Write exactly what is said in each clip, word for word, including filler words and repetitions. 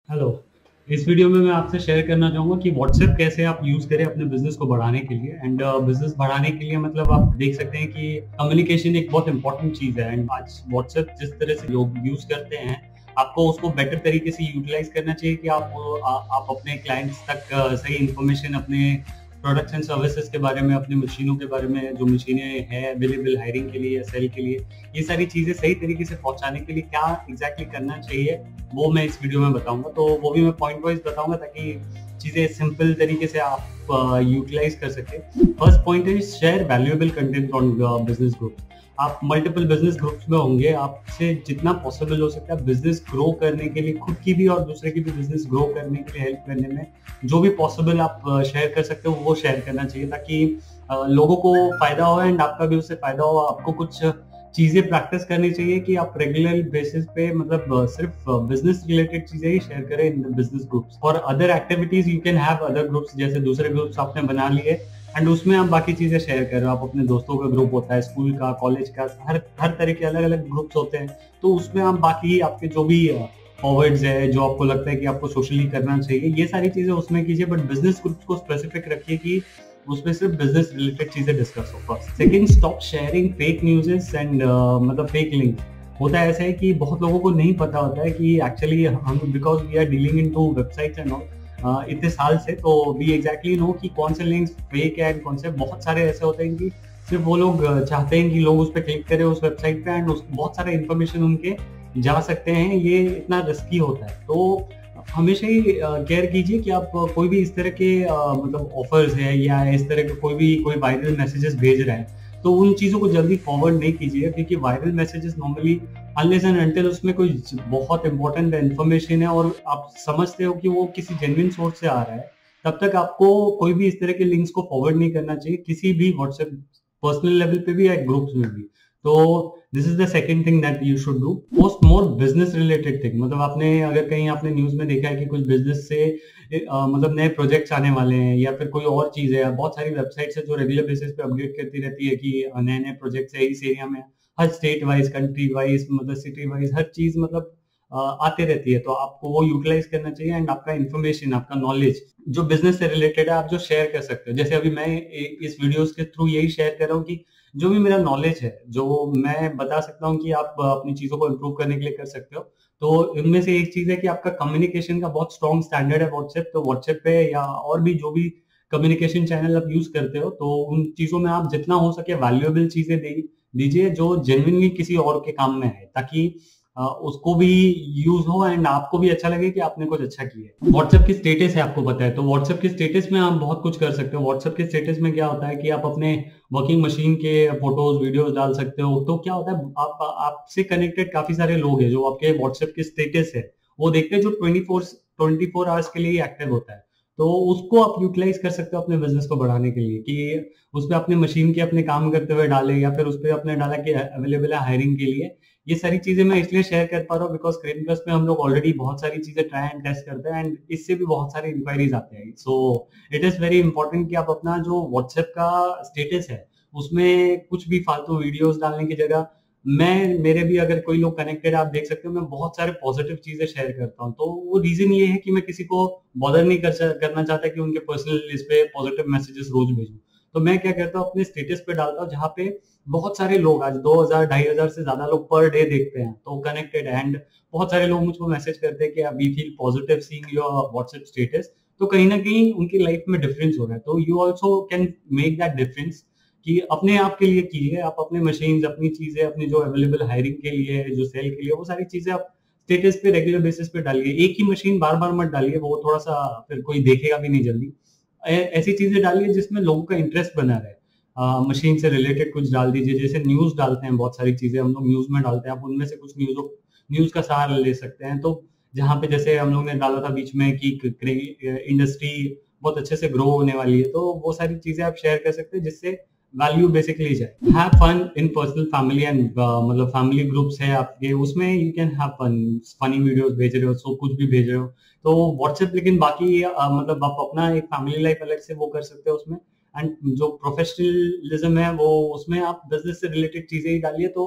Hello. इस video में मैं आपसे शेयर करना चाहूँगा कि व्हाट्सएप कैसे आप यूज़ करें अपने बिज़नेस को बढ़ाने के लिए एंड बिज़नेस बढ़ाने के लिए मतलब आप देख सकते हैं कि कम्युनिकेशन एक बहुत इंपॉर्टेंट चीज़ है एंड आज व्हाट्सएप जिस तरह से लोग यूज़ करते हैं, आपको उसको बेटर तरीके से यूटिलाइज़ करना चाहिए कि आप आ, आप अपने क्लाइंट्स तक अ, सही इन्फॉर्मेशन अपने प्रोडक्ट्स एंड सर्विसेज के बारे में, अपनी मशीनों के बारे में, जो मशीनें हैं अवेलेबल हायरिंग के लिए या सेल के लिए, ये सारी चीज़ें सही तरीके से पहुँचाने के लिए क्या एग्ज़ैक्टली करना चाहिए, वो मैं इस वीडियो में बताऊँगा। तो वो भी मैं पॉइंट वाइज़ बताऊँगा ताकि चीज़ें सिंपल तरीके से आप अ, यूटिलाइज़ कर सकें। First point is share valuable content on business groups. आप मल्टीपल बिज़नेस ग्रुप्स में होंगे, आपसे जितना पॉसिबल हो सकता है बिज़नेस ग्रो करने के लिए, खुद की भी और दूसरे की भी बिज़नेस ग्रो करने के लिए हेल्प करने में जो भी पॉसिबल आप शेयर कर सकते हो, वो शेयर करना चाहिए ताकि अ, लोगों को फ़ायदा हो एंड आपका भी उससे फ़ायदा हो। आपको कुछ चीज़ें प्रैक्टिस करनी चाहिए कि आप रेगुलर बेसिस पे मतलब सिर्फ बिजनेस रिलेटेड चीजें ही शेयर करें इन द बिजनेस ग्रुप्स। और other activities you can have other groups, जैसे दूसरे ग्रुप्स आपने बना लिए एंड उसमें आप बाकी चीजें शेयर कर रहे हो। आप अपने दोस्तों का ग्रुप होता है, स्कूल का, कॉलेज का, हर हर तरह के अलग अलग ग्रुप्स होते हैं, तो उसमें आप बाकी आपके जो भी फॉरवर्ड्स है, जो आपको लगता है कि आपको सोशली करना चाहिए, ये सारी चीजें उसमें कीजिए, बट बिजनेस ग्रुप्स को स्पेसिफिक रखिए कि उसमें सिर्फ बिजनेस रिलेटेड चीजें डिस्कस हो। First, second, stop sharing fake newses and मतलब फेक लिंक। होता है ऐसा है कि बहुत लोगों को नहीं पता होता है कि एक्चुअली हम, because we are dealing into websites and all इतने साल से, तो वी एग्जैक्टली नो कि कौन से लिंक्स फेक है एंड कौन से। बहुत सारे ऐसे होते हैं कि सिर्फ वो लोग चाहते हैं कि लोग उस पर क्लिक करें उस वेबसाइट पे एंड उस बहुत सारे इन्फॉर्मेशन उनके जा सकते हैं। ये इतना रिस्की होता है, तो हमेशा ही केयर कीजिए कि आप कोई भी इस तरह के uh, मतलब ऑफर्स है या इस तरह के कोई भी कोई वायरल मैसेजेस भेज रहे हैं, तो उन चीजों को जल्दी फॉरवर्ड नहीं कीजिए, क्योंकि viral messages normally unless and until उसमें कोई बहुत इंपॉर्टेंट इन्फॉर्मेशन है और आप समझते हो कि वो किसी जेन्युइन सोर्स से आ रहा है, तब तक आपको कोई भी इस तरह के लिंक्स को फॉरवर्ड नहीं करना चाहिए, किसी भी व्हाट्सएप पर्सनल लेवल पे भी या ग्रुप्स में भी। तो this is the second thing that you should do. Post more business related thing, मतलब आपने अगर कहीं आपने न्यूज में देखा है कि कुछ बिजनेस से आ, मतलब नए प्रोजेक्ट्स आने वाले हैं या फिर कोई और चीज है, बहुत सारी वेबसाइट्स है जो रेगुलर बेसिस पे अपडेट करती रहती है कि नए नए प्रोजेक्ट्स है इस एरिया में, हर स्टेट वाइज, कंट्री वाइज, मतलब सिटी वाइज, हर चीज मतलब आ, आते रहती है, तो आपको वो यूटिलाइज करना चाहिए एंड आपका इन्फॉर्मेशन, आपका नॉलेज जो बिजनेस से रिलेटेड है, आप जो शेयर कर सकते हो। जैसे अभी मैं इस वीडियोस के थ्रू यही शेयर कर रहा हूँ कि जो भी मेरा नॉलेज है, जो मैं बता सकता हूँ कि आप अपनी चीजों को इम्प्रूव करने के लिए कर सकते हो, तो इनमें से एक चीज है कि आपका कम्युनिकेशन का बहुत स्ट्रॉन्ग स्टैंडर्ड है व्हाट्सएप, तो व्हाट्सएप पे या और भी जो भी कम्युनिकेशन चैनल आप यूज करते हो, तो उन चीजों में आप जितना हो सके वैल्यूएबल चीजें दे दीजिए जो जेन्युइनली किसी और के काम में है, ताकि अ, उसको भी यूज हो एंड आपको भी अच्छा लगे कि आपने कुछ अच्छा किया है। व्हाट्सएप की स्टेटस है, आपको पता है, तो व्हाट्सएप के स्टेटस में आप बहुत कुछ कर सकते हो। व्हाट्सएप के स्टेटस में क्या होता है कि आप अपने वर्किंग मशीन के फोटोज वीडियोस डाल सकते हो, तो क्या होता है आप आपसे कनेक्टेड काफी सारे लोग हैं जो आपके व्हाट्सएप के स्टेटस है वो देखते हैं, जो twenty four twenty four hours के लिए एक्टिव होता है, तो उसको आप यूटिलाइज कर सकते हो अपने बिजनेस को बढ़ाने के लिए कि उस पर अपने मशीन के अपने काम करते हुए डाले, या फिर उस पर अपने डाला कि अवेलेबल है हायरिंग के लिए। ये सारी चीजें मैं इसलिए शेयर कर पा रहा हूँ बिकॉज क्रेन प्लस में हम लोग ऑलरेडी बहुत सारी चीजें ट्राई एंड टेस्ट करते हैं एंड इससे भी बहुत सारे इंक्वायरीज आते हैं। So it is very important कि आप अपना जो व्हाट्सएप का स्टेटस है उसमें कुछ भी फालतू वीडियोस डालने की जगह, मैं मेरे भी अगर कोई लोग कनेक्टेड आप देख सकते हो, मैं बहुत सारे पॉजिटिव चीजें शेयर करता हूँ, तो वो रीजन ये है कि मैं किसी को बॉदर नहीं कर करना चाहता कि उनके पर्सनल इस पे पॉजिटिव मैसेजेस रोज भेजूं। तो मैं क्या करता हूँ, अपने स्टेटस पे डालता हूँ जहाँ पे बहुत सारे लोग, आज दो हजार ढाई हजार से ज्यादा लोग पर डे देखते हैं, तो कनेक्टेड है एंड बहुत सारे लोग मुझको मैसेज करते हैं कि we feel positive seeing your WhatsApp status, तो कहीं ना कहीं उनकी लाइफ में डिफरेंस हो रहा है, तो you also can make that difference कि अपने आप के लिए कीजिए, आप अपने मशीन, अपनी चीजें, अपनी जो अवेलेबल हायरिंग के लिए है, जो सेल के लिए, वो सारी चीजें आप स्टेटस पे रेगुलर बेसिस पे डालिए। एक ही मशीन बार बार मत डालिए, वो थोड़ा सा फिर कोई देखेगा भी नहीं जल्दी। ऐसी चीजें डालिए जिसमें लोगों का इंटरेस्ट बना रहे। मशीन से रिलेटेड कुछ डाल दीजिए, जैसे न्यूज डालते हैं, बहुत सारी चीजें हम लोग न्यूज में डालते हैं, आप उनमें से कुछ न्यूज न्यूज का सहारा ले सकते हैं। तो जहाँ पे जैसे हम लोग ने डाला था बीच में कि इंडस्ट्री बहुत अच्छे से ग्रो होने वाली है, तो वो सारी चीजें आप शेयर कर सकते हैं जिससे वैल्यू बेसिकली जाए। Have fun in personal family and मतलब फैमिली ग्रुप्स है आपके, उसमें you can have fun, funny videos भेज रहे हो, सो कुछ भी भेज रहे हो, तो व्हाट्सएप। लेकिन बाकी uh, मतलब आप अपना एक फैमिली लाइफ अलग से वो कर सकते हो उसमें, एंड जो प्रोफेशनलिज्म है वो उसमें आप बिजनेस से रिलेटेड चीजें ही डालिए, तो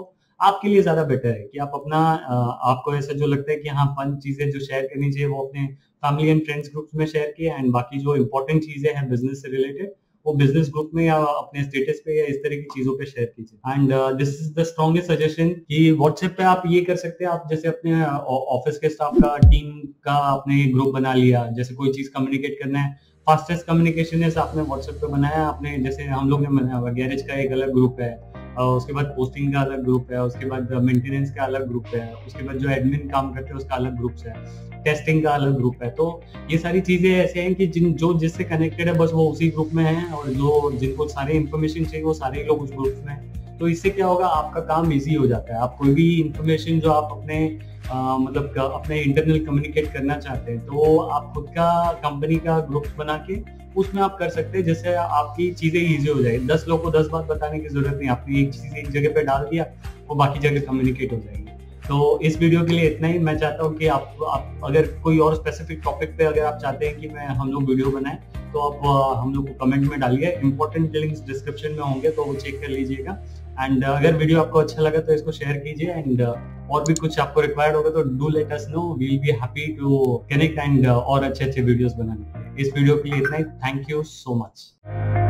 आपके लिए ज्यादा बेटर है कि आप अपना आपको ऐसा जो लगता है कि हाँ फन चीजें जो शेयर करनी चाहिए वो अपने फैमिली एंड फ्रेंड्स ग्रुप्स में शेयर किए, एंड बाकी जो इंपॉर्टेंट चीजें हैं बिजनेस से रिलेटेड वो बिजनेस ग्रुप में या अपने स्टेटस पे या इस तरह की चीजों पे शेयर कीजिए। And this is the strongest suggestion कि व्हाट्सएप पे आप ये कर सकते हैं, आप जैसे अपने ऑफिस के स्टाफ का टीम का आपने ग्रुप बना लिया, जैसे कोई चीज कम्युनिकेट करना है, फास्टेस्ट कम्युनिकेशन है आपने व्हाट्सएप पे बनाया, आपने जैसे हम लोग ने बनाया हुआ गैरेज का एक अलग ग्रुप है, उसके बाद पोस्टिंग का अलग ग्रुप है, उसके बाद मेंटेनेंस का अलग ग्रुप है, उसके बाद जो एडमिन काम करते हैं उसका अलग ग्रुप है, टेस्टिंग का अलग ग्रुप है। तो ये सारी चीजें ऐसे हैं कि जिन जो जिससे कनेक्टेड है बस वो उसी ग्रुप में है, और जो जिनको सारे इन्फॉर्मेशन चाहिए वो सारे लोग उस ग्रुप में है। तो इससे क्या होगा, आपका काम इजी हो जाता है। आप कोई भी इन्फॉर्मेशन जो आप अपने आ, मतलब अपने इंटरनल कम्युनिकेट करना चाहते हैं तो आप खुद का कंपनी का ग्रुप बना के उसमें आप कर सकते हैं, जिससे आपकी चीजें इजी हो जाएगी। दस लोग को दस बात बताने की जरूरत नहीं, आपने एक चीज एक जगह पे डाल दिया वो बाकी जगह कम्युनिकेट हो जाएगी। तो इस वीडियो के लिए इतना ही। मैं चाहता हूँ कि आप, आप अगर कोई और स्पेसिफिक टॉपिक पे अगर आप चाहते हैं कि मैं हम लोग वीडियो बनाएं तो आप हम लोग को कमेंट में डालिए, इंपॉर्टेंट लिंक्स डिस्क्रिप्शन में होंगे तो वो चेक कर लीजिएगा। एंड अगर वीडियो आपको अच्छा लगा तो इसको शेयर कीजिए, एंड और भी कुछ आपको रिक्वायर्ड होगा तो do let us know, we will be happy to connect and और अच्छे अच्छे वीडियोस बनाने के लिए। इस वीडियो के लिए इतना ही। Thank you so much.